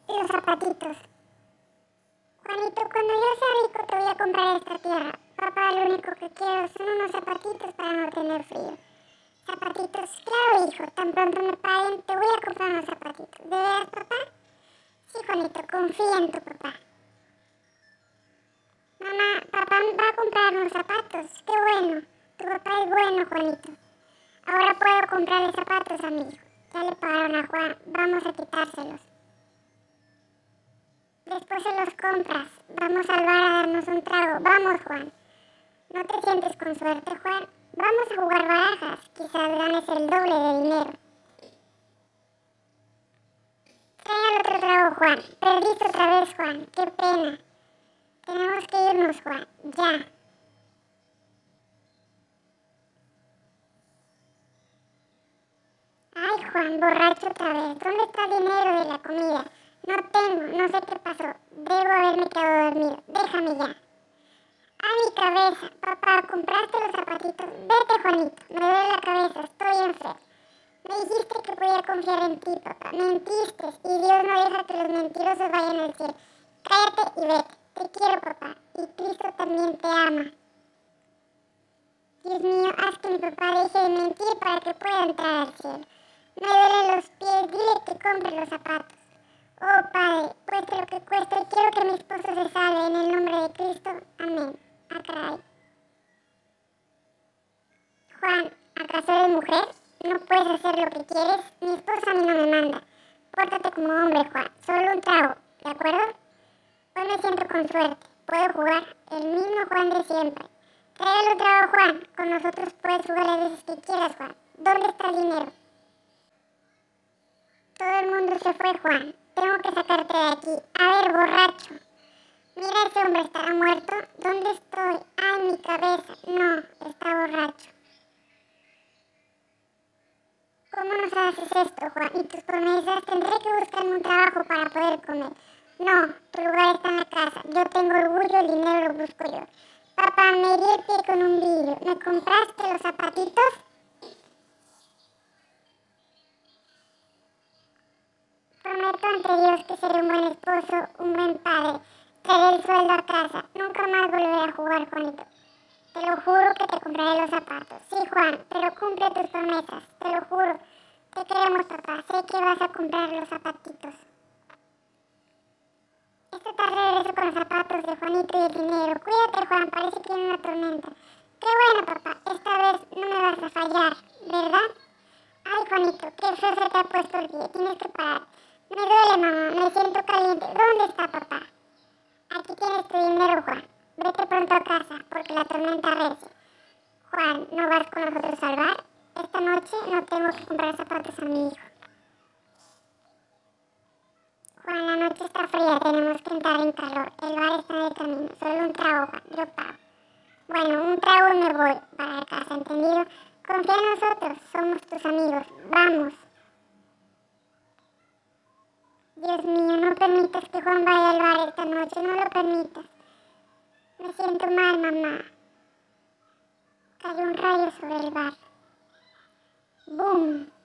los zapatitos. Juanito, cuando yo sea rico te voy a comprar esta tierra. Papá, lo único que quiero son unos zapatitos para no tener frío. Zapatitos, claro, hijo, tan pronto me paguen te voy a comprar unos zapatitos. ¿De veras, papá? Sí, Juanito, confía en tu papá. Mamá, papá me va a comprar unos zapatos. Qué bueno. Tu papá es bueno, Juanito. Ahora puedo comprarle zapatos a mi hijo. Ya le pagaron a Juan. Vamos a quitárselos. Después se los compras. Vamos al bar a darnos un trago. Vamos, Juan. ¿No te sientes con suerte, Juan? Vamos a jugar barajas. Quizás ganes el doble de dinero. Trae al otro trago, Juan. Perdiste otra vez, Juan. Qué pena. Tenemos que irnos, Juan. Ya. Ay, Juan, borracho otra vez. ¿Dónde está el dinero de la comida? No tengo, no sé qué pasó. Debo haberme quedado dormido. Déjame ya. ¡A mi cabeza! Papá, ¿compraste los zapatitos? Vete, Juanito. Me duele la cabeza, estoy enfermo. Me dijiste que podía confiar en ti, papá. Mentiste y Dios no deja que los mentirosos vayan al cielo. Cállate y vete. Te quiero, papá. Y Cristo también te ama. Dios mío, haz que mi papá deje de mentir para que pueda entrar al cielo. Me duelen los pies, dile que compre los zapatos. Oh, Padre, cueste lo que cueste, quiero que mi esposo se salve en el nombre de Cristo. Amén. Ah, caray. Juan, ¿acaso eres mujer? ¿No puedes hacer lo que quieres? Mi esposa a mí no me manda. Pórtate como hombre, Juan. Solo un trago, ¿de acuerdo? Hoy me siento con suerte. Puedo jugar el mismo Juan de siempre. Trae el trago, Juan. Con nosotros puedes jugar las veces que quieras, Juan. ¿Dónde está el dinero? Todo el mundo se fue, Juan. Tengo que sacarte de aquí. A ver, borracho. Mira, ese hombre estará muerto. ¿Dónde estoy? Ah, en mi cabeza. No, está borracho. ¿Cómo nos haces esto, Juan? ¿Y tus promesas? Tendré que buscarme un trabajo para poder comer. No, tu lugar está en la casa. Yo tengo orgullo, el dinero lo busco yo. Papá, me herí el pie con un vidrio. ¿Me compraste los zapatitos? Prometo ante Dios que seré un buen esposo, un buen padre. Traeré el sueldo a casa. Nunca más volveré a jugar, Juanito. Te lo juro que te compraré los zapatos. Sí, Juan, pero cumple tus promesas. Te lo juro. Te queremos, papá. Sé que vas a comprar los zapatitos. Esta tarde regreso con los zapatos de Juanito y el dinero. Cuídate, Juan. Parece que viene una tormenta. Qué bueno, papá. Esta vez no me vas a fallar, ¿verdad? Ay, Juanito, qué feo se te ha puesto el pie. Tienes que parar. Me duele, mamá. Me siento caliente. ¿Dónde está, papá? Aquí tienes tu dinero, Juan. Vete pronto a casa, porque la tormenta recia. Juan, ¿no vas con nosotros al bar? Esta noche no tengo que comprar zapatos a mi hijo. Juan, la noche está fría, tenemos que entrar en calor. El bar está en el camino. Solo un trago, Juan. Yo pago. Bueno, un trago y me voy para casa, ¿entendido? Confía en nosotros, somos tus amigos. Vamos. Dios mío, no permitas que Juan vaya al bar esta noche, no lo permitas. Me siento mal, mamá. Cayó un rayo sobre el bar. ¡Bum!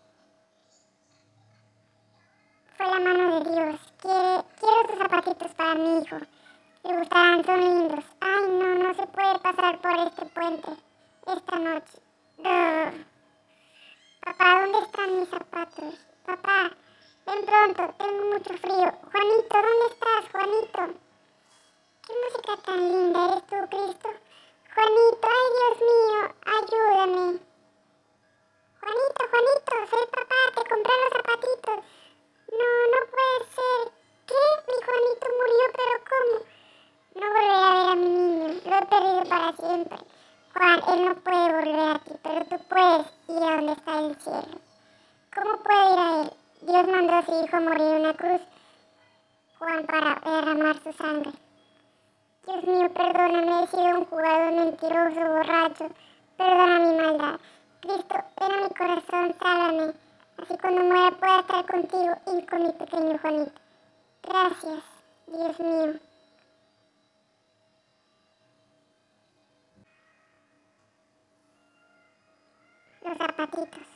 Fue la mano de Dios. Quiero tus zapatitos para mi hijo. Le gustarán, son lindos. Ay, no, no se puede pasar por este puente esta noche. Ugh. Papá, ¿dónde están mis zapatos? Papá, ven pronto, tengo mucho frío. Juanito, ¿dónde estás, Juanito? ¿Qué música tan linda? ¿Eres tú, Cristo? Juanito, ay, Dios mío, ayúdame. Juanito, Juanito, soy papá, te compré los zapatitos. No, no puede ser. ¿Qué? Mi Juanito murió, pero ¿cómo? No volveré a ver a mi niño, lo he perdido para siempre. Juan, él no puede volver a ti, pero tú puedes ir a donde está el cielo. ¿Cómo puedo ir a él? Dios mandó a su hijo a morir en una cruz, Juan, para derramar su sangre. Dios mío, perdóname, he sido un jugador mentiroso, borracho. Perdona mi maldad. Cristo, ven a mi corazón, sálvame. Así cuando muera pueda estar contigo y con mi pequeño Juanito. Gracias, Dios mío. Los zapatitos.